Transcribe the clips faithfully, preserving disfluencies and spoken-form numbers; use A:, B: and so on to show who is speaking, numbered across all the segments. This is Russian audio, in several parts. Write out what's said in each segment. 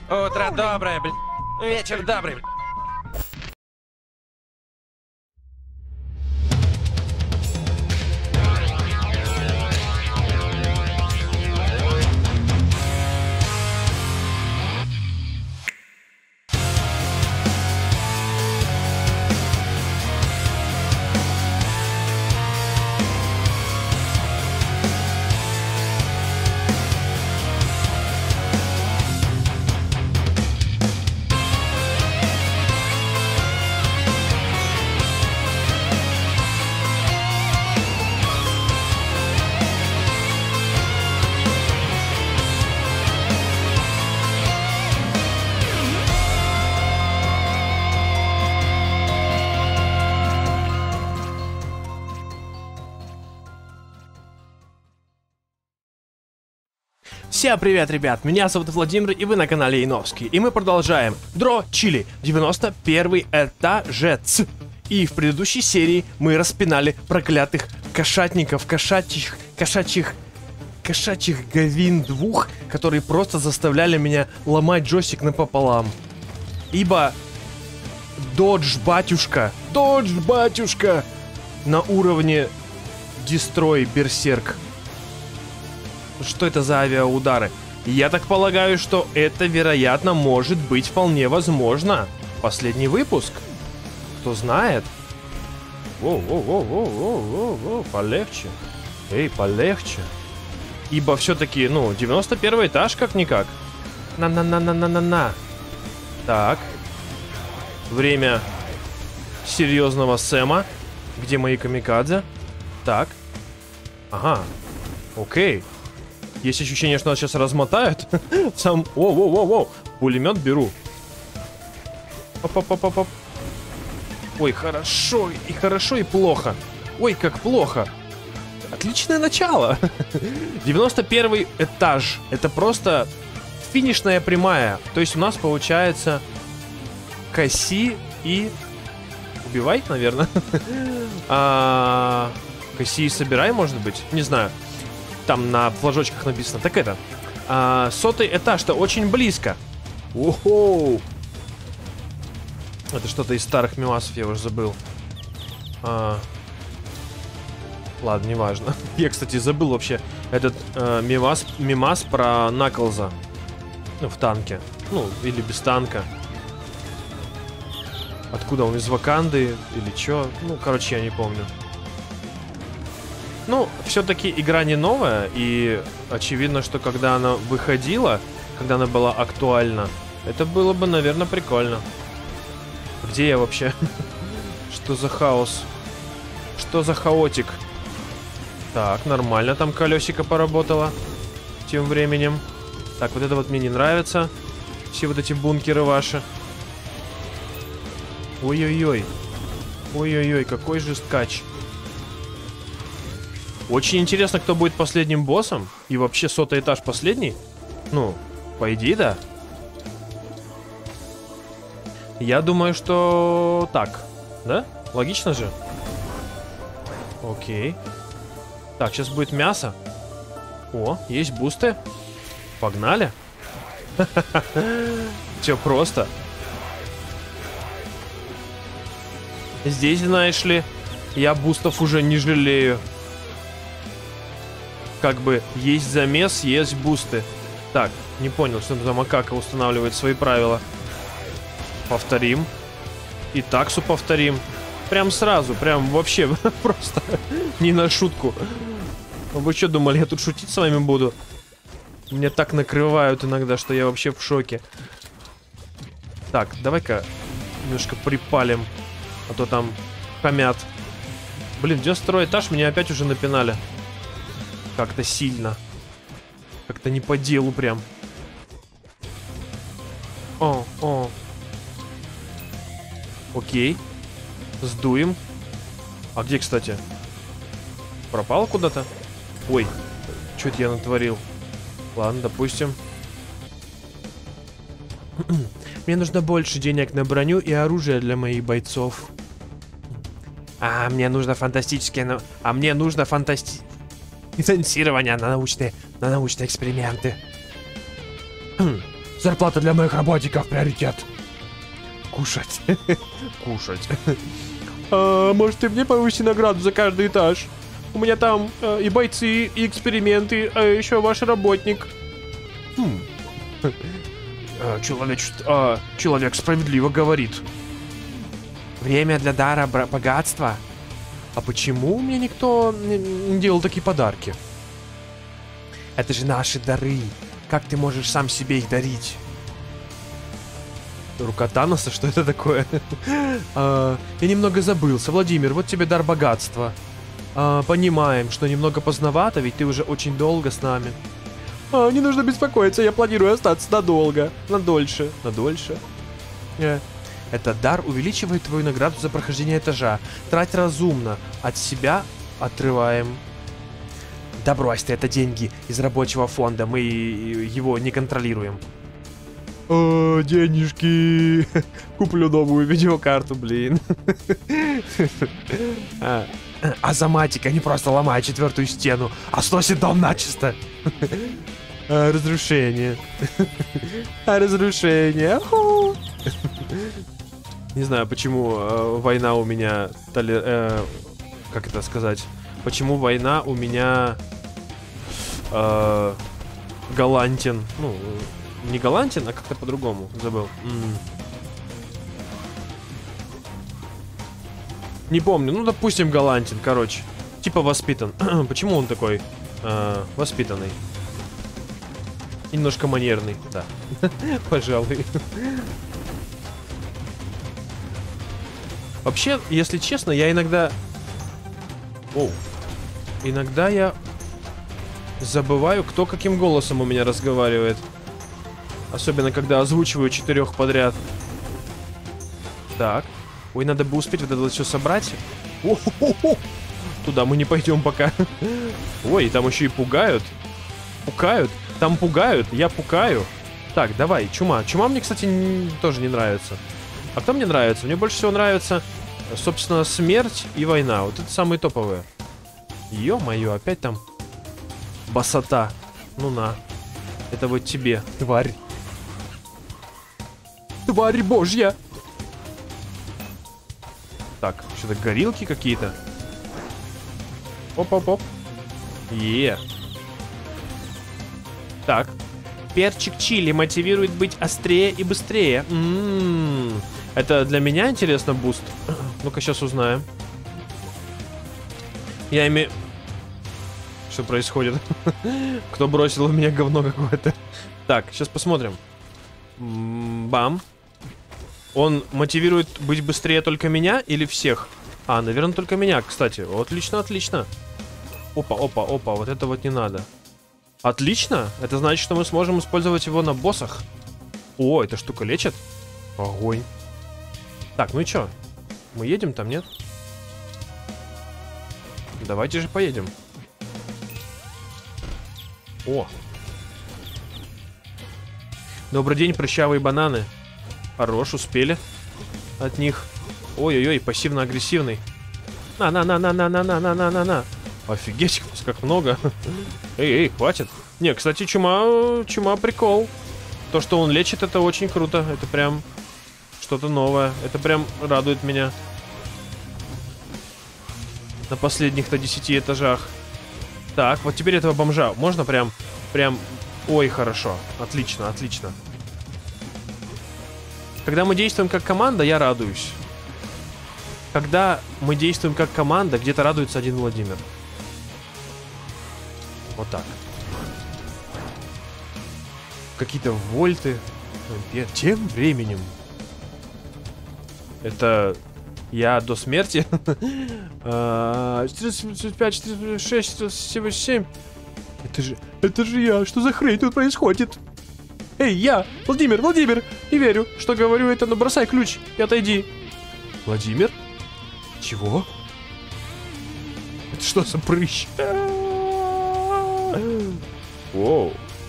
A: Утро доброе, блин. Вечер добрый, блин.
B: Всем привет, ребят, меня зовут Владимир, и вы на канале Яновский. И мы продолжаем Дро Чили, девяносто первый этажец. И в предыдущей серии мы распинали проклятых кошатников, кошачьих, кошачьих, кошачьих говин двух, которые просто заставляли меня ломать джойстик напополам. Ибо Додж батюшка, Додж батюшка на уровне Дестрой Берсерк. Что это за авиаудары? Я так полагаю, что это, вероятно, может быть вполне возможно. Последний выпуск. Кто знает? Воу-воу-воу-воу-воу-воу, полегче. Эй, полегче. Ибо все-таки, ну, девяносто первый этаж как-никак. На-на-на-на-на-на-на. Так. Время серьезного Сэма. Где мои камикадзе? Так. Ага. Окей. Есть ощущение, что нас сейчас размотают. Сам... Воу-воу-воу-воу. Пулемет беру. Оп-оп-оп-оп. Ой, хорошо. И хорошо, и плохо. Ой, как плохо. Отличное начало. девяносто первый этаж. Это просто финишная прямая. То есть у нас получается коси и... Убивай, наверное. а... Коси и собирай, может быть? Не знаю. Там на флажочках написано. Так это. А, сотый этаж-то очень близко. О-хоу. Это что-то из старых мемасов, я уже забыл. А... Ладно, неважно. Я, кстати, забыл вообще этот э, мемас, мемас про Наклза. Ну, в танке. Ну, или без танка. Откуда он? Из Ваканды? Или чё? Ну, короче, я не помню. Ну, все-таки игра не новая, и очевидно, что когда она выходила, когда она была актуальна, это было бы, наверное, прикольно. Где я вообще? Что за хаос? Что за хаотик? Так, нормально там колесико поработало тем временем. Так, вот это вот мне не нравится. Все вот эти бункеры ваши. Ой-ой-ой. Ой-ой-ой, какой же скач. Очень интересно, кто будет последним боссом. И вообще сотый этаж последний. Ну, по идее, да. Я думаю, что так. Да? Логично же? Окей. Так, сейчас будет мясо. О, есть бусты. Погнали. Все просто. Здесь, знаешь ли, я бустов уже не жалею. Как бы есть замес, есть бусты. Так, не понял, что за макака устанавливает свои правила. Повторим. И таксу повторим. Прям сразу, прям вообще просто не на шутку. Вы что думали, я тут шутить с вами буду? Меня так накрывают иногда, что я вообще в шоке. Так, давай-ка немножко припалим. А то там хамят. Блин, девяносто второй этаж меня опять уже напинали. Как-то сильно. Как-то не по делу прям. О, о. Окей. Сдуем. А где, кстати? Пропал куда-то? Ой, что это я натворил? Ладно, допустим. Мне нужно больше денег на броню и оружие для моих бойцов. А мне нужно фантастические... А мне нужно фантасти... Финансирование на научные, на научные эксперименты. Зарплата для моих работников приоритет. Кушать. Кушать. А, может, ты мне повыси награду за каждый этаж? У меня там э, и бойцы, и эксперименты, а еще ваш работник. Хм. А, человек, а, человек справедливо говорит. Время для дара богатства. А почему мне никто не делал такие подарки? Это же наши дары. Как ты можешь сам себе их дарить? Рука Таноса? Что это такое? а, я немного забылся. Владимир, вот тебе дар богатства. А, понимаем, что немного поздновато, ведь ты уже очень долго с нами. А, не нужно беспокоиться, я планирую остаться надолго. Надольше. Надольше? Yeah. Этот дар увеличивает твою награду за прохождение этажа. Трать разумно. От себя отрываем. Да брось ты, это деньги из рабочего фонда. Мы его не контролируем. О, денежки. Куплю новую видеокарту, блин. а, Азаматик, они просто ломают четвертую стену, а сносит дом начисто. а, разрушение. а, разрушение. Не знаю, почему э, война у меня... Толер... Э, как это сказать? Почему война у меня... Э, галантен. Ну, не галантен, а как-то по-другому. Забыл. М-м. Не помню. Ну, допустим, галантен, короче. Типа воспитан. Почему он такой э, воспитанный? И немножко манерный, да. Пожалуй. Вообще, если честно, я иногда... Оу. Иногда я забываю, кто каким голосом у меня разговаривает. Особенно, когда озвучиваю четырех подряд. Так. Ой, надо бы успеть вот это вот все собрать. О-хо-хо-хо. Туда мы не пойдем пока. Ой, там еще и пугают. Пукают. Там пугают, я пукаю. Так, давай, чума. Чума мне, кстати, не, тоже не нравится. А кто мне нравится? Мне больше всего нравится, собственно, смерть и война. Вот это самые топовые. Ё-моё, опять там басота. Ну на. Это вот тебе, тварь. Тварь божья. Так, что-то горилки какие-то. Оп-оп-оп. Е. Так. Перчик чили мотивирует быть острее и быстрее. М-м-м. Это для меня интересно буст. Ну-ка, сейчас узнаем. Я имею... Что происходит? Кто бросил в меня говно какое-то? Так, сейчас посмотрим. Бам. Он мотивирует быть быстрее только меня или всех? А, наверное, только меня, кстати. Отлично, отлично. Опа, опа, опа. Вот это вот не надо. Отлично. Это значит, что мы сможем использовать его на боссах. О, эта штука лечит. Огонь. Так, ну и чё? Мы едем там, нет? Давайте же поедем. О. Добрый день, прыщавые бананы. Хорош, успели от них. Ой-ой-ой, пассивно-агрессивный. На-на-на-на-на-на-на-на-на-на. Офигеть, как много. Эй, эй, хватит. Не, кстати, чума, чума прикол. То, что он лечит, это очень круто. Это прям что-то новое. Это прям радует меня. На последних-то десяти этажах. Так, вот теперь этого бомжа можно прям, прям... Ой, хорошо. Отлично, отлично. Когда мы действуем как команда, я радуюсь. Когда мы действуем как команда, где-то радуется один Владимир. Вот так. Какие-то вольты. Тем временем. Это я до смерти. четыреста пять, четыреста шесть, четыреста семьдесят семь. Это же, это же я. Что за хрень тут происходит? Эй, я! Владимир, Владимир! Не верю, что говорю это, но бросай ключ и отойди. Владимир? Чего? Это что за прыщ? Воу.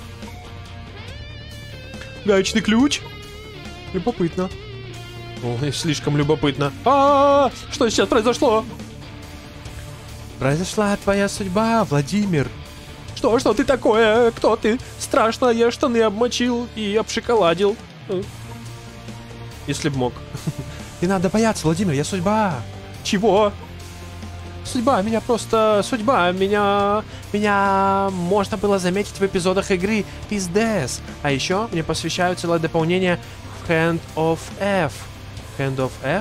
B: Гаечный ключ? Любопытно. Ой, слишком любопытно. А-а-а! Что сейчас произошло? Произошла твоя судьба, Владимир. Что Что, что ты такое? Кто ты? Страшно, я штаны обмочил и обшоколадил. Если б мог. Не надо бояться, Владимир, я судьба. Чего? Судьба, меня просто... Судьба, меня... Меня можно было заметить в эпизодах игры Пиздес. А еще мне посвящают целое дополнение в Hand of F. Hand of F?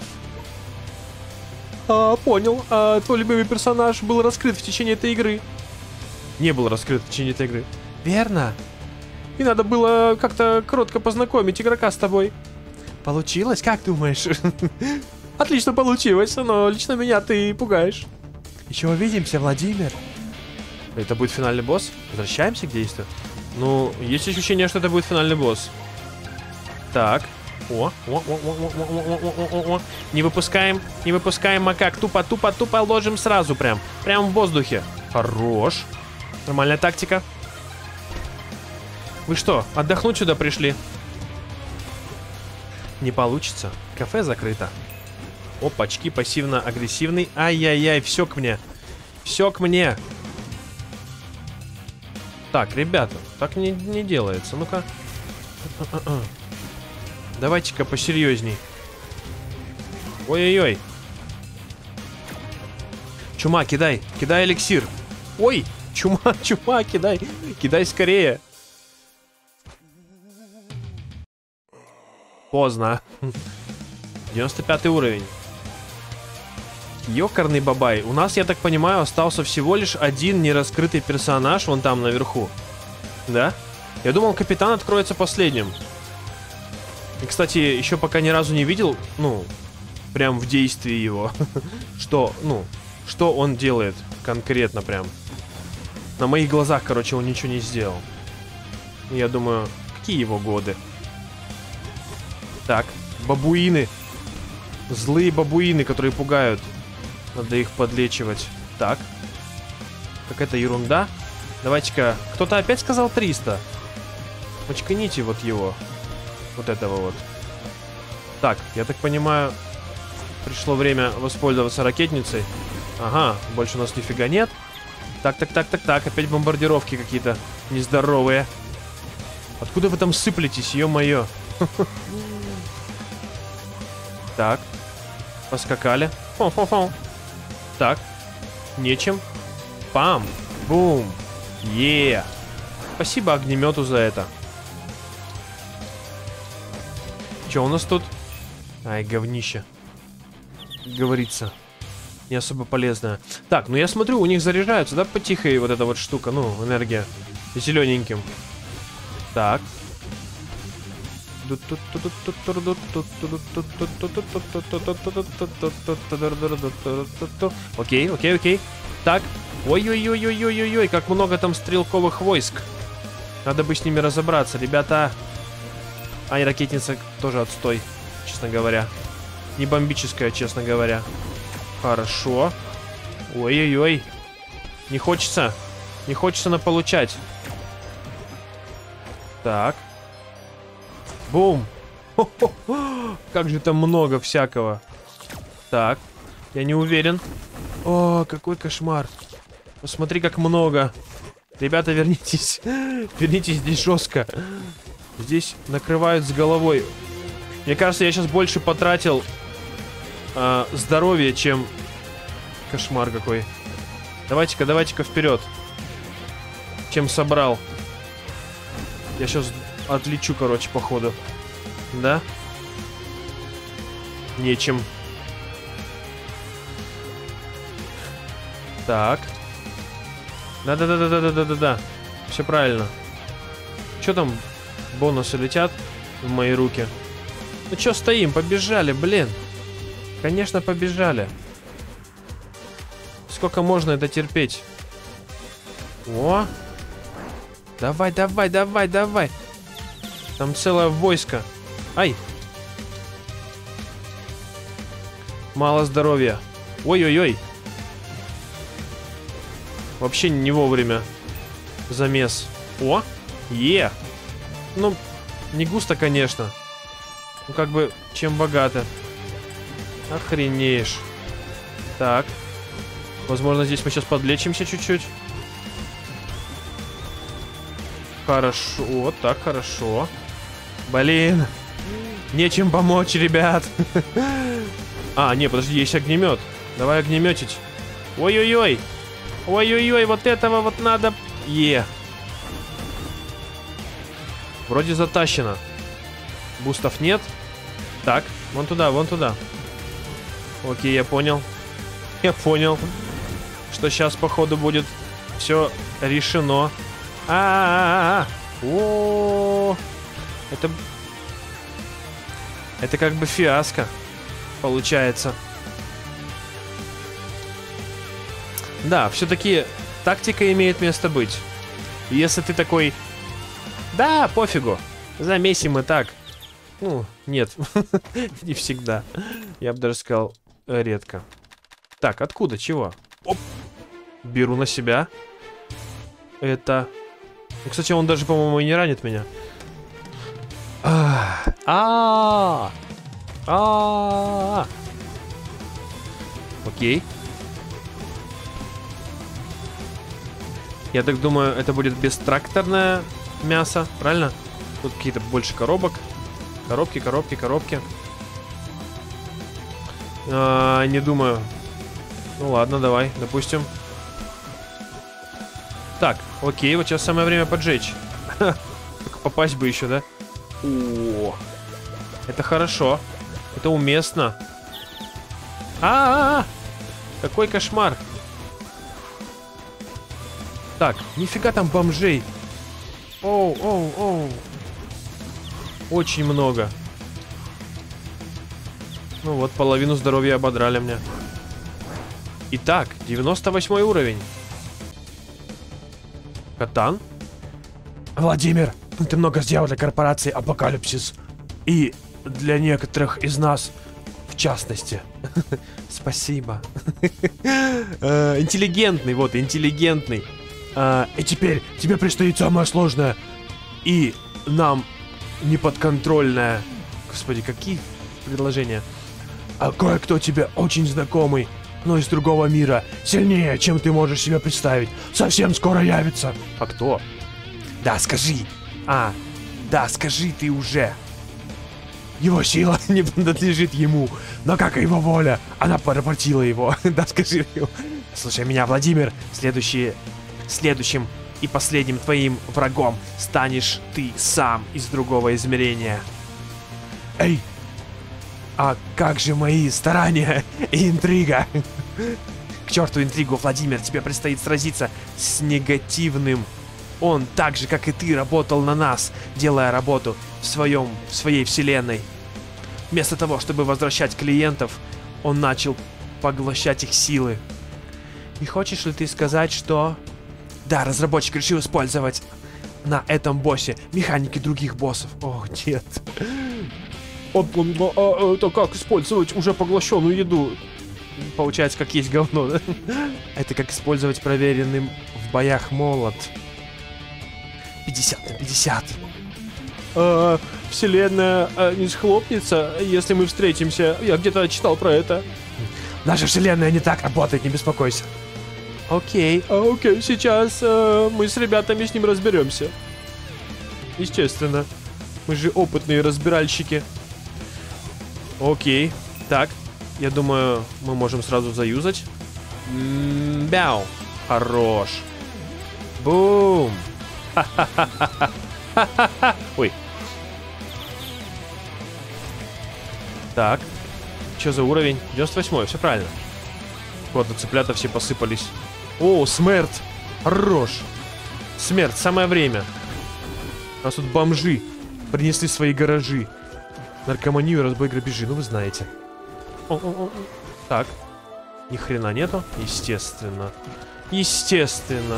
B: А, понял. А твой любимый персонаж был раскрыт в течение этой игры. Не был раскрыт в течение этой игры. Верно. И надо было как-то кротко познакомить игрока с тобой. Получилось? Как думаешь? Отлично получилось, но лично меня ты пугаешь. Еще увидимся, Владимир. Это будет финальный босс? Возвращаемся к действию? Ну, есть ощущение, что это будет финальный босс. Так. О, о, о, о, о, о, о, о, о. Не выпускаем, не выпускаем макак. Тупо, тупо, тупо ложим сразу прям. Прям в воздухе. Хорош. Нормальная тактика. Вы что, отдохнуть сюда пришли? Не получится. Кафе закрыто. Опачки, пассивно-агрессивный. Ай-яй-яй, все к мне. Все к мне. Так, ребята, так не, не делается. Ну-ка. Давайте-ка посерьезней. Ой-ой-ой. Чума, кидай. Кидай эликсир. Ой, чума, чума, кидай. Кидай скорее. Поздно. девяносто пятый уровень. Ёкарный бабай. У нас, я так понимаю, остался всего лишь один нераскрытый персонаж вон там наверху. Да? Я думал, капитан откроется последним. И, кстати, еще пока ни разу не видел, ну, прям в действии его. Что, ну, что он делает конкретно прям. На моих глазах, короче, он ничего не сделал. Я думаю, какие его годы? Так, бабуины. Злые бабуины, которые пугают. Надо их подлечивать. Так. Какая-то ерунда. Давайте-ка... Кто-то опять сказал триста. Почканите вот его. Вот этого вот. Так, я так понимаю, пришло время воспользоваться ракетницей. Ага, больше у нас нифига нет. Так, так, так, так, так. Опять бомбардировки какие-то нездоровые. Откуда вы там сыплетесь, ё-моё? Так. Поскакали. Хо-хо-хо. Так. Нечем. Пам. Бум. Е. Спасибо огнемету за это. Что у нас тут? Ай, говнище. Говорится. Не особо полезная. Так, ну я смотрю, у них заряжаются, да, потихой вот эта вот штука, ну, энергия. Зелененьким. Так. Окей, окей, окей. Так. Ой-ой-ой-ой-ой-ой, как много там стрелковых войск. Надо бы с ними разобраться, ребята. А, и ракетница тоже отстой, честно говоря. Не бомбическая, честно говоря. Хорошо. Ой-ой-ой. Не хочется. Не хочется наполучать. Так. Бум. Хо-хо-хо. Как же там много всякого. Так. Я не уверен. О, какой кошмар. Посмотри, как много. Ребята, вернитесь. Вернитесь, здесь жестко. Здесь накрывают с головой. Мне кажется, я сейчас больше потратил э, здоровья, чем... Кошмар какой. Давайте-ка, давайте-ка вперед. Чем собрал. Я сейчас отлечу, короче, походу. Да? Нечем. Так. Да-да-да-да-да-да-да-да. Все правильно. Что там? Бонусы летят в мои руки. Ну чё стоим? Побежали, блин. Конечно, побежали. Сколько можно это терпеть? О! Давай, давай, давай, давай. Там целое войско. Ай! Мало здоровья. Ой-ой-ой. Вообще не вовремя. Замес. О! Е! Ну, не густо, конечно. Ну, как бы, чем богато. Охренеешь. Так. Возможно, здесь мы сейчас подлечимся чуть-чуть. Хорошо, вот так хорошо. Блин, нечем помочь, ребят. А, не, подожди, есть огнемет. Давай огнеметить. Ой-ой-ой. Ой-ой-ой, вот этого вот надо. Е. Вроде затащено. Бустов нет. Так, вон туда, вон туда. Окей, я понял. Я понял, что сейчас, походу, будет все решено. А-а-а-а! О, это... Это как бы фиаско получается. Да, все-таки тактика имеет место быть. Если ты такой... Да, пофигу. Замесим мы так. Ну, нет. Не всегда. Я бы даже сказал, редко. Так, откуда? Чего? Оп. Беру на себя. Это... Ну, кстати, он даже, по-моему, и не ранит меня. А-а-а! А-а-а! Окей. Я так думаю, это будет бестракторное мясо, правильно? Тут какие-то больше коробок. Коробки, коробки, коробки. А, не думаю. Ну ладно, давай, допустим. Так, окей, вот сейчас самое время поджечь. Только попасть бы еще, да? О, это хорошо. Это уместно. А-а-а! Какой кошмар. Так, нифига там бомжей. Оу, оу, оу. Очень много. Ну вот, половину здоровья ободрали мне. Итак, девяносто восьмой уровень. Катан? Владимир, ты много сделал для корпорации Апокалипсис. И для некоторых из нас в частности. Спасибо. Интеллигентный, вот, интеллигентный. И теперь тебе предстоит самое сложное. И нам неподконтрольное. Господи, какие предложения. А кое-кто тебе очень знакомый, но из другого мира, сильнее, чем ты можешь себе представить, совсем скоро явится. А кто? Да, скажи. А, да, скажи ты уже. Его сила не принадлежит ему, но как и его воля, она поработила его. Да, скажи ему. Слушай меня, Владимир, следующий, следующим и последним твоим врагом станешь ты сам из другого измерения. Эй! А как же мои старания и интрига? К черту интригу, Владимир, тебе предстоит сразиться с негативным. Он, так же, как и ты, работал на нас, делая работу в, своем, в своей вселенной. Вместо того, чтобы возвращать клиентов, он начал поглощать их силы. И хочешь ли ты сказать, что... Да, разработчик решил использовать на этом боссе механики других боссов. О, нет. Это как использовать уже поглощенную еду? Получается, как есть говно, да? Это как использовать проверенным в боях молот. пятьдесят на пятьдесят. А, вселенная а, не схлопнется, если мы встретимся. Я где-то читал про это. Наша вселенная не так работает, не беспокойся. Окей, а, окей, сейчас а, мы с ребятами с ним разберемся. Естественно. Мы же опытные разбиральщики. Окей, так, я думаю, мы можем сразу заюзать. М-м, бяу, хорош. Бум. Ой. Так, что за уровень? девяносто восьмой, все правильно. Вот, цыплята все посыпались. О, смерть, хорош. Смерть, самое время. У нас тут бомжи принесли свои гаражи. Наркоманию, разбой, грабежи, ну вы знаете. О-о-о. Так. Ни хрена нету. Естественно. Естественно.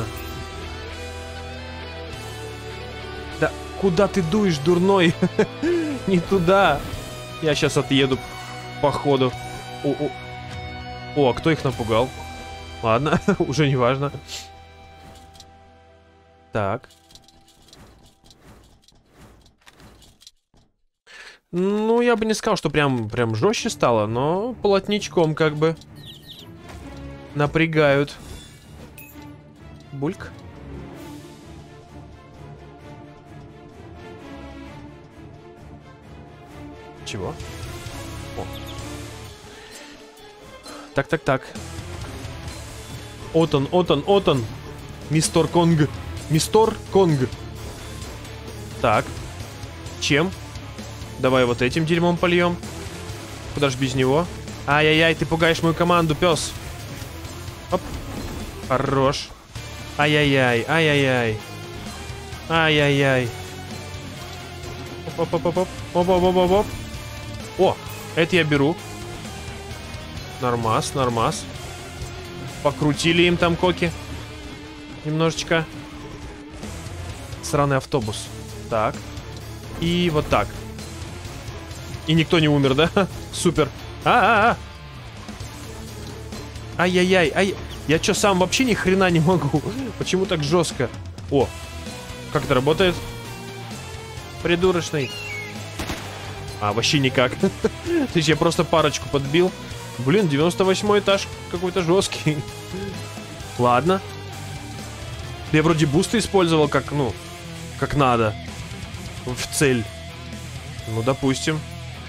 B: Да куда ты дуешь, дурной? Не туда. Я сейчас отъеду, походу. О-о. О, а кто их напугал? Ладно, уже не важно. Так. Ну, я бы не сказал, что прям, прям жестче стало, но плотничком как бы напрягают. Бульк. Чего? О. Так, так, так. Вот он, вот он, вот он. Мистер Конг. Мистер Конг. Так. Чем? Давай вот этим дерьмом польем. Куда ж без него? Ай-яй-яй, ты пугаешь мою команду, пес. Оп. Хорош. Ай-яй-яй, ай-яй-яй. Ай-яй-яй. Оп-оп-оп-оп. Оп-оп-оп-оп. О, это я беру. Нормас, нормас. Покрутили им там коки. Немножечко. Сраный автобус. Так. И вот так. И никто не умер, да? Супер. А-а-а. Ай-яй-яй, ай. Я чё, сам вообще ни хрена не могу? Почему так жестко? О, как это работает? Придурочный. А, вообще никак. То есть я просто парочку подбил. Блин, девяносто восьмой этаж какой-то жесткий. Ладно. Я вроде бусты использовал как, ну, как надо. В цель. Ну, допустим.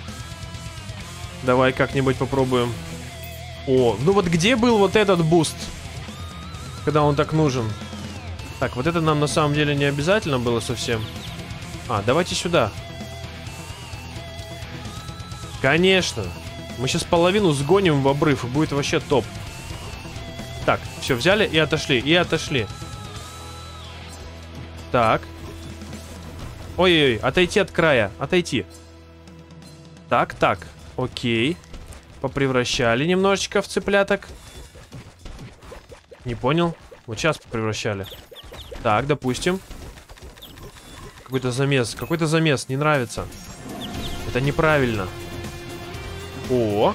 B: Давай как-нибудь попробуем. О, ну вот где был вот этот буст? Когда он так нужен? Так, вот это нам на самом деле не обязательно было совсем. А, давайте сюда. Конечно. Мы сейчас половину сгоним в обрыв, и будет вообще топ. Так, все, взяли и отошли, и отошли. Так. Ой-ой-ой, отойти от края, отойти. Так, так, окей. Попревращали немножечко в цыпляток. Не понял. Вот сейчас попревращали. Так, допустим. Какой-то замес, какой-то замес, не нравится. Это неправильно. О!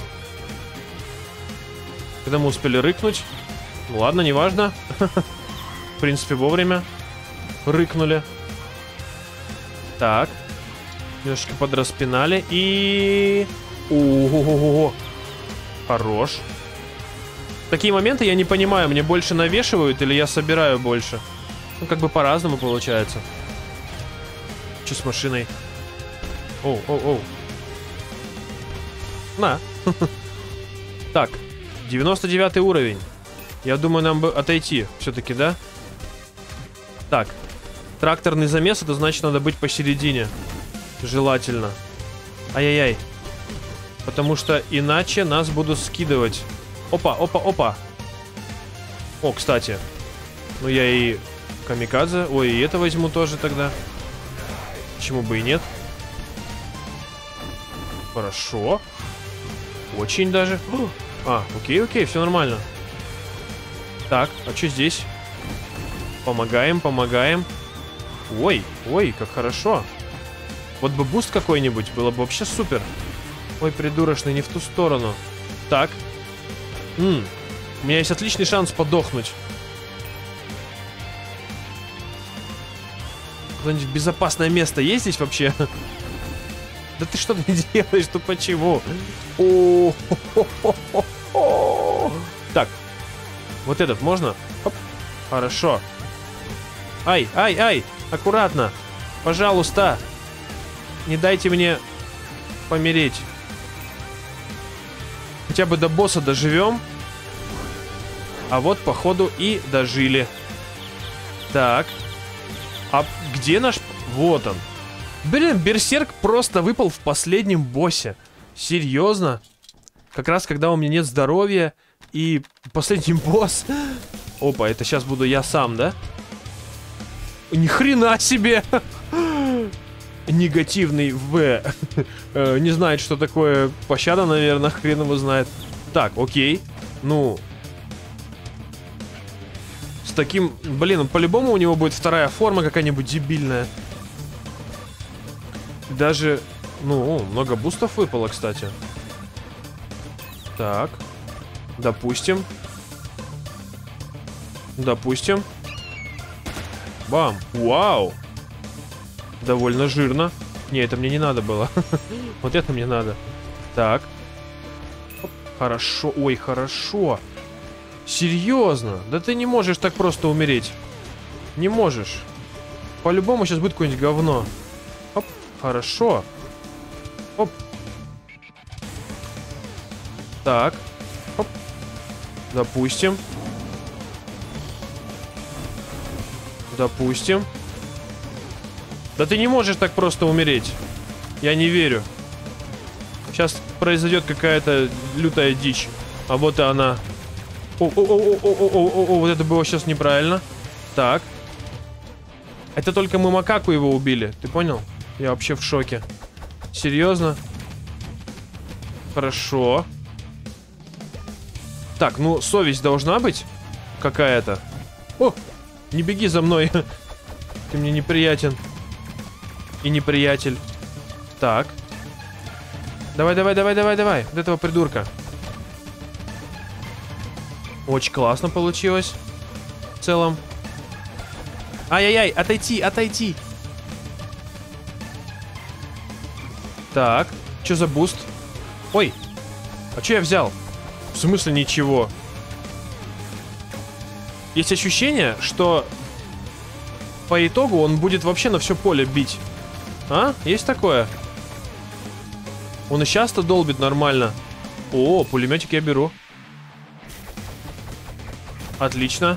B: Когда мы успели рыкнуть. Ну ладно, неважно. В принципе, вовремя рыкнули. Так. Немножечко подраспинали. И... Ого-го-го. Хорош. Такие моменты я не понимаю. Мне больше навешивают или я собираю больше? Ну, как бы по-разному получается. Че с машиной? Оу, оу, оу. На. Так. девяносто девятый уровень. Я думаю, нам бы отойти все-таки, да? Так. Тракторный замес, это значит, надо быть посередине. Желательно. Ай-яй-яй. Потому что иначе нас будут скидывать. Опа, опа, опа. О, кстати. Ну, я и камикадзе. Ой, и это возьму тоже тогда. Почему бы и нет? Хорошо. Очень даже. А, окей, окей, все нормально. Так, а что здесь? Помогаем, помогаем. Ой, ой, как хорошо. Вот бы буст какой-нибудь, было бы вообще супер. Ой, придурочный, не в ту сторону. Так. М-м, у меня есть отличный шанс подохнуть. Куда-нибудь безопасное место есть здесь вообще? Да ты что ты делаешь? Ну почему? О, так. Вот этот можно? Оп. Хорошо. Ай, ай, ай. Аккуратно. Пожалуйста. Не дайте мне помереть. Хотя бы до босса доживем. А вот, походу, и дожили. Так. А где наш... Вот он. Блин, берсерк просто выпал в последнем боссе. Серьезно? Как раз когда у меня нет здоровья. И последний босс. Опа, это сейчас буду я сам, да? Ни хрена себе! Негативный В. Не знает, что такое пощада, наверное. Хрен его знает. Так, окей. Ну... С таким... Блин, по-любому у него будет вторая форма какая-нибудь дебильная. Даже... Ну, много бустов выпало, кстати. Так. Допустим. Допустим. Бам. Вау. Довольно жирно. Не, это мне не надо было. Вот это мне надо. Так. Хорошо. Ой, хорошо. Серьезно? Да ты не можешь так просто умереть. Не можешь. По-любому сейчас будет какое-нибудь говно. Оп. Хорошо. Оп. Так. Оп. Допустим. Допустим. Да ты не можешь так просто умереть. Я не верю. Сейчас произойдет какая-то лютая дичь. А вот и она. О-о-о-о-о-о-о-о, вот это было сейчас неправильно. Так. Это только мы макаку его убили. Ты понял? Я вообще в шоке. Серьезно? Хорошо. Так, ну совесть должна быть какая-то. О, не беги за мной. Ты мне неприятен. И неприятель. Так. Давай, давай, давай, давай, давай. Вот этого придурка. Очень классно получилось. В целом. Ай-яй-яй, отойти, отойти. Так, что за буст? Ой, а что я взял? В смысле ничего? Есть ощущение, что по итогу он будет вообще на все поле бить. А? Есть такое? Он и сейчас-то долбит нормально. О, пулеметик я беру. Отлично.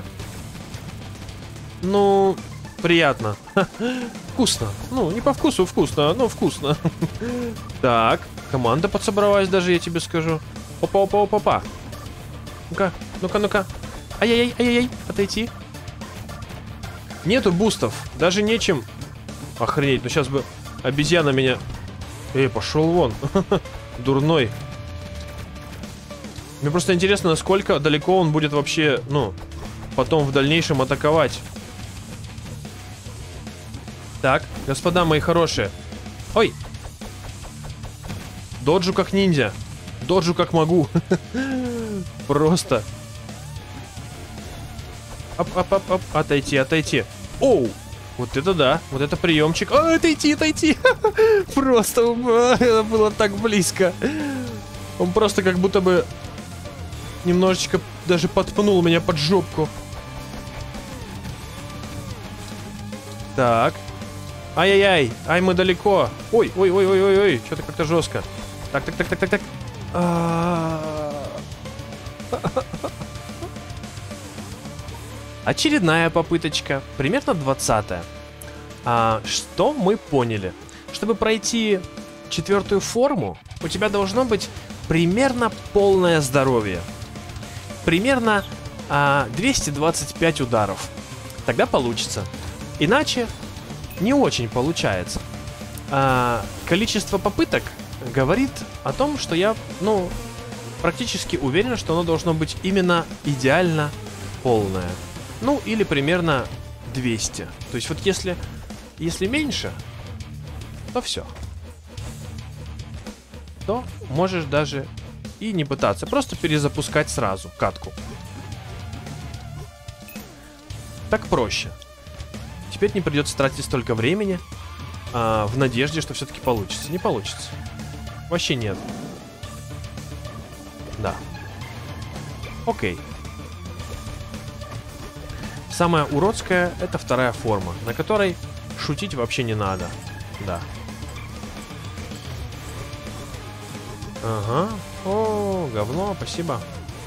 B: Ну, приятно. Ха, вкусно. Ну, не по вкусу вкусно, но вкусно. Так, команда подсобралась даже, я тебе скажу. Опа-опа-опа-опа. Ну-ка, ну-ка, ну-ка. Ай-яй-яй, ай-яй-яй, отойти. Нету бустов, даже нечем. Охренеть, ну сейчас бы обезьяна меня... Эй, пошел вон. Дурной. Мне просто интересно, насколько далеко он будет вообще, ну, потом в дальнейшем атаковать. Так, господа мои хорошие. Ой. Доджу как ниндзя. Доджу как могу. Просто. Оп-оп-оп-оп. Отойти, отойти. Оу. Вот это да. Вот это приемчик. А, отойти, отойти. Просто это было так близко. Он просто как будто бы немножечко даже подпнул меня под жопку. Так. Ай-яй-яй. Ай, мы далеко. Ой, ой, ой, ой, ой, ой. Что-то как-то жестко. Так, так, так, так, так, так. Очередная попыточка. Примерно двадцатая. А, что мы поняли? Чтобы пройти четвертую форму, у тебя должно быть примерно полное здоровье. Примерно а, двести двадцать пять ударов. Тогда получится. Иначе не очень получается. А, количество попыток говорит о том, что я, ну, практически уверен, что оно должно быть именно идеально полное. Ну, или примерно двести. То есть вот если, если меньше, то все. То можешь даже и не пытаться. Просто перезапускать сразу катку. Так проще. Теперь не придется тратить столько времени а, в надежде, что все-таки получится. Не получится. Вообще нет. Да. Окей. Самая уродская — это вторая форма, на которой шутить вообще не надо. Да. Ага. О, говно, спасибо.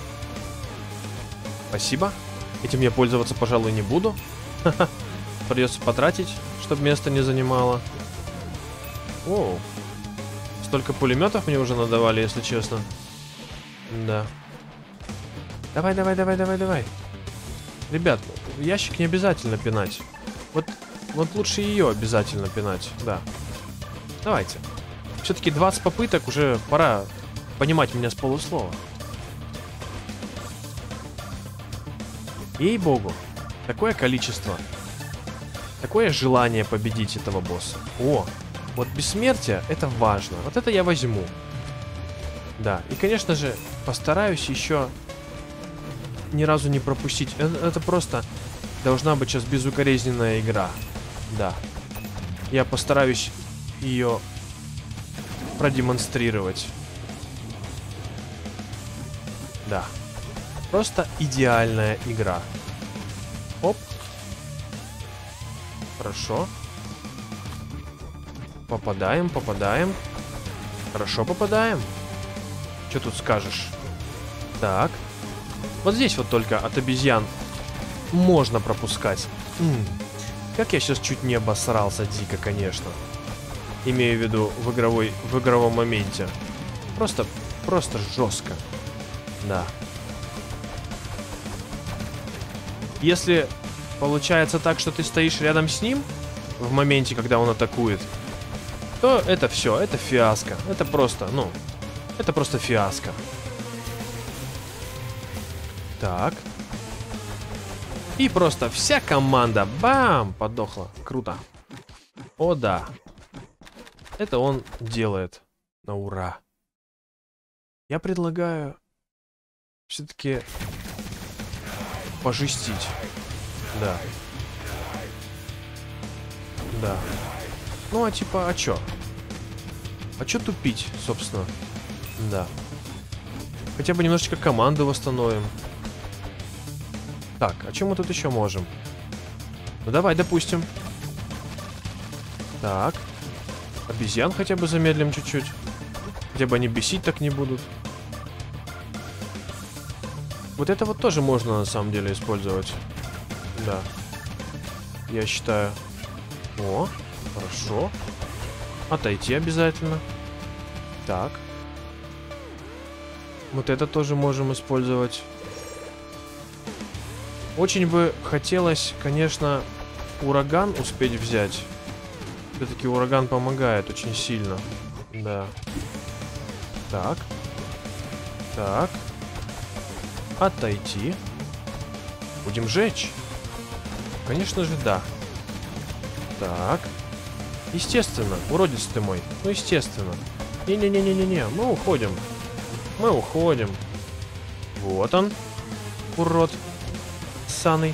B: Спасибо. Этим я пользоваться, пожалуй, не буду. Придется потратить, чтобы место не занимало. О, столько пулеметов мне уже надавали, если честно. Да. Давай, давай, давай, давай, давай. Ребят, ящик не обязательно пинать. Вот, вот лучше ее обязательно пинать, да. Давайте. Все-таки двадцать попыток, уже пора понимать меня с полуслова. Ей-богу, такое количество. Такое желание победить этого босса. О, вот бессмертие — это важно. Вот это я возьму. Да, и, конечно же, постараюсь еще ни разу не пропустить. Это, это просто должна быть сейчас безукоризненная игра. Да. Я постараюсь ее продемонстрировать. Да. Просто идеальная игра. Оп. Хорошо. Попадаем, попадаем. Хорошо попадаем. Что тут скажешь? Так. Вот здесь вот только от обезьян можно пропускать. М-м. Как я сейчас чуть не обосрался дико, конечно. Имею в виду в, игровой, в игровом моменте. Просто, просто жестко. Да. Если получается так, что ты стоишь рядом с ним в моменте, когда он атакует, то это все, это фиаско. Это просто, ну, это просто фиаско. Так. И просто вся команда, бам, подохла. Круто. О, да. Это он делает на ура. Я предлагаю все-таки пожестить. Да. Да. Ну, а типа, а чё? А чё тупить, собственно? Да. Хотя бы немножечко команду восстановим. Так, а чем мы тут еще можем? Ну, давай, допустим. Так. Обезьян хотя бы замедлим чуть-чуть. Хотя бы они бесить так не будут. Вот это вот тоже можно на самом деле использовать. Да. Я считаю. О, хорошо. Отойти обязательно. Так. Вот это тоже можем использовать. Очень бы хотелось, конечно, ураган успеть взять. Все-таки ураган помогает очень сильно. Да. Так. Так. Отойти. Будем жечь. Конечно же, да. Так. Естественно, уродец ты мой. Ну, естественно. Не-не-не-не-не-не. Мы уходим. Мы уходим. Вот он. Урод. Ссаный.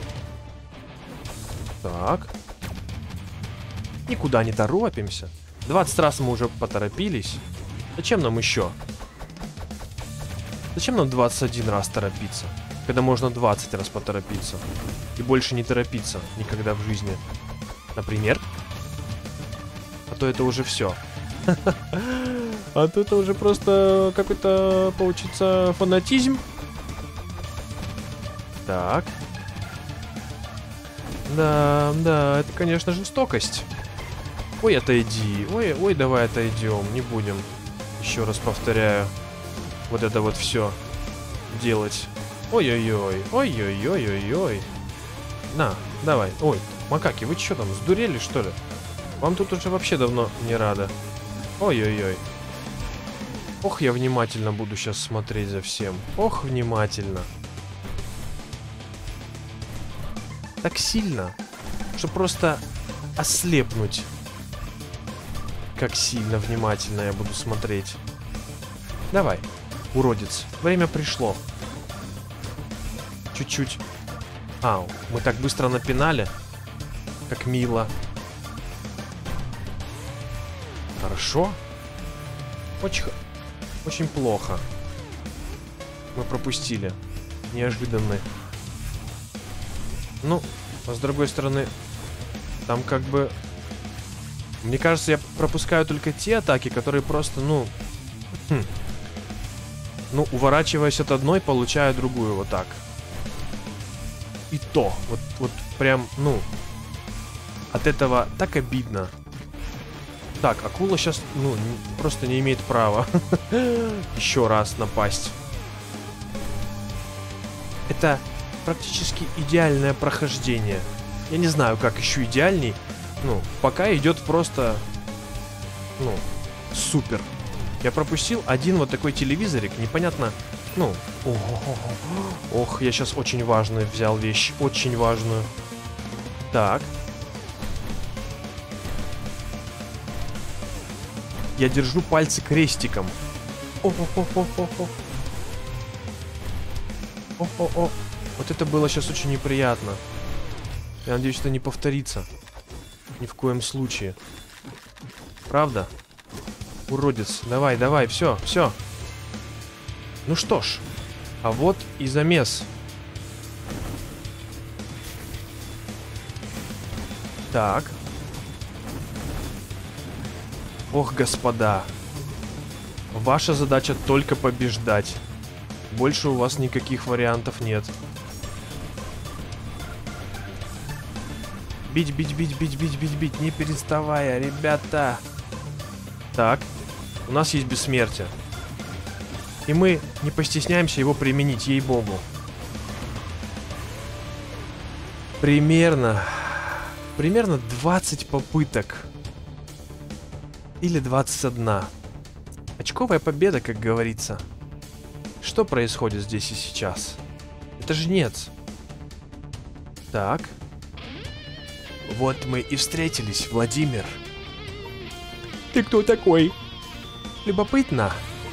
B: Так. Никуда не торопимся. двадцать раз мы уже поторопились. Зачем нам еще? Зачем нам двадцать один раз торопиться? Когда можно двадцать раз поторопиться. И больше не торопиться никогда в жизни. Например. А то это уже все. А то это уже просто какой-то, получится, фанатизм. Так. Да, да, это, конечно, жестокость. Ой, отойди. Ой, ой, давай отойдем. Не будем. Еще раз повторяю. Вот это вот все делать. Ой-ой-ой. Ой-ой-ой-ой-ой. На, давай. Ой, макаки, вы что там, сдурели, что ли? Вам тут уже вообще давно не рада. Ой-ой-ой. Ох, я внимательно буду сейчас смотреть за всем. Ох, внимательно. Так сильно, что просто ослепнуть. Как сильно внимательно я буду смотреть. Давай, уродец. Время пришло. Чуть-чуть. Ау, мы так быстро напинали. Как мило. Хорошо. Очень, очень плохо. Мы пропустили. Неожиданно. Ну, а с другой стороны, там как бы... Мне кажется, я пропускаю только те атаки, которые просто, ну... Хм, ну, уворачиваясь от одной, получаю другую вот так. И то, вот, вот прям, ну... От этого так обидно. Так, акула сейчас, ну, просто не имеет права еще раз напасть. Это... практически идеальное прохождение. Я не знаю, как еще идеальней. Ну, пока идет просто... Ну, супер. Я пропустил один вот такой телевизорик. Непонятно... Ну... Ох, ох, я сейчас очень важную взял вещь. Очень важную. Так. Я держу пальцы крестиком. О-о-о-о-о-о. О-о-о. Вот это было сейчас очень неприятно. Я надеюсь, это не повторится. Ни в коем случае. Правда? Уродец. Давай, давай, все, все. Ну что ж. А вот и замес. Так. Ох, господа. Ваша задача только побеждать. Больше у вас никаких вариантов нет. Бить, бить, бить, бить, бить, бить, бить, не переставая, ребята. Так, у нас есть бессмертие. И мы не постесняемся его применить, ей-богу. Примерно, примерно двадцать попыток. Или двадцать одна. Очковая победа, как говорится. Что происходит здесь и сейчас? Это жнец. Так. Вот мы и встретились, Владимир. Ты кто такой? Любопытно.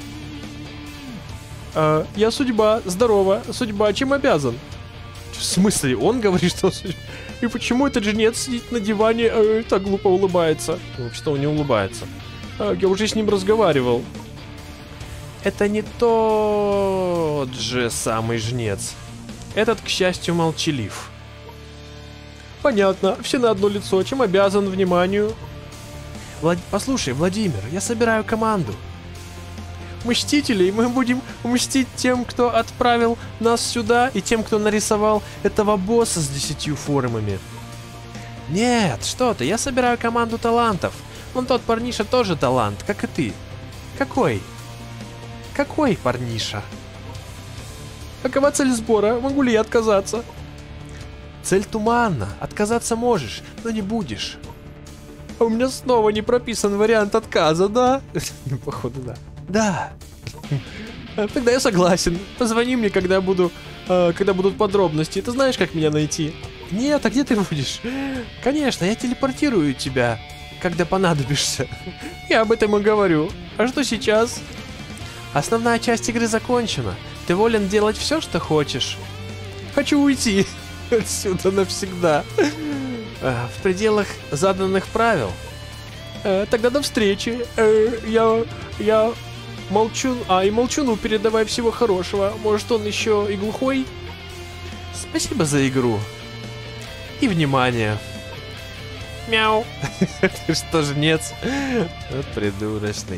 B: А, я судьба, здорово. Судьба, чем обязан? В смысле? Он говорит, что... И почему этот жнец сидит на диване э, так глупо улыбается? Вообще-то он не улыбается. А, я уже с ним разговаривал. Это не тот же самый жнец. Этот, к счастью, молчалив. Понятно, все на одно лицо, чем обязан вниманию. Влад... Послушай, Владимир, я собираю команду. Мстителей, мы будем мстить тем, кто отправил нас сюда, и тем, кто нарисовал этого босса с десятью формами. Нет, что ты, я собираю команду талантов. Вон тот парниша тоже талант, как и ты. Какой? Какой парниша? Какова цель сбора? Могу ли я отказаться? Цель туманна. Отказаться можешь, но не будешь. А у меня снова не прописан вариант отказа, да? Походу, да. Да. Тогда я согласен. Позвони мне, когда буду, э, когда будут подробности. Ты знаешь, как меня найти? Нет, а где ты будешь? Конечно, я телепортирую тебя, когда понадобишься. Я об этом и говорю. А что сейчас? Основная часть игры закончена. Ты волен делать все, что хочешь. Хочу уйти отсюда навсегда. А, в пределах заданных правил. А, тогда до встречи. А, я... я... Молчун... А, и Молчуну передавай всего хорошего. Может, он еще и глухой? Спасибо за игру. И внимание. Мяу. Ты что, жнец? Вот придурочный.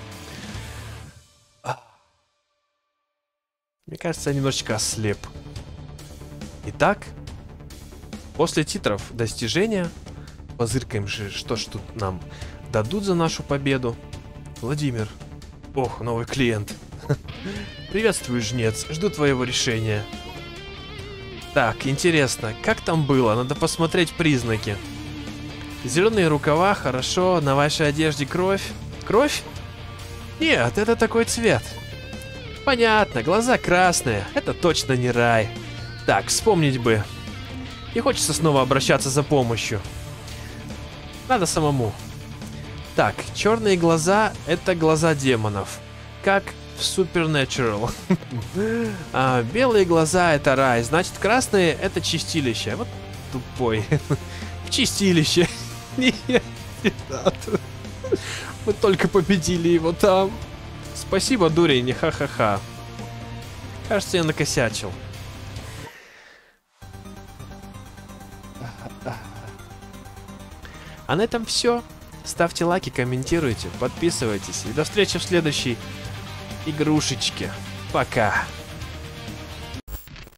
B: Мне кажется, я немножечко ослеп. Итак, после титров достижения, позыркаем же, что ж тут нам дадут за нашу победу. Владимир. Ох, новый клиент. Приветствую, жнец. Жду твоего решения. Так, интересно, как там было? Надо посмотреть признаки. Зеленые рукава, хорошо. На вашей одежде кровь. Кровь? Нет, это такой цвет. Понятно, глаза красные. Это точно не рай. Так, вспомнить бы. Не хочется снова обращаться за помощью. Надо самому. Так, черные глаза — это глаза демонов. Как в Supernatural. А белые глаза — это рай. Значит, красные — это чистилище. Вот тупой. В чистилище. Нет, не надо. Мы только победили его там. Спасибо, дурень, ха-ха-ха. Кажется, я накосячил. А на этом все. Ставьте лайки, комментируйте, подписывайтесь. И до встречи в следующей игрушечке. Пока.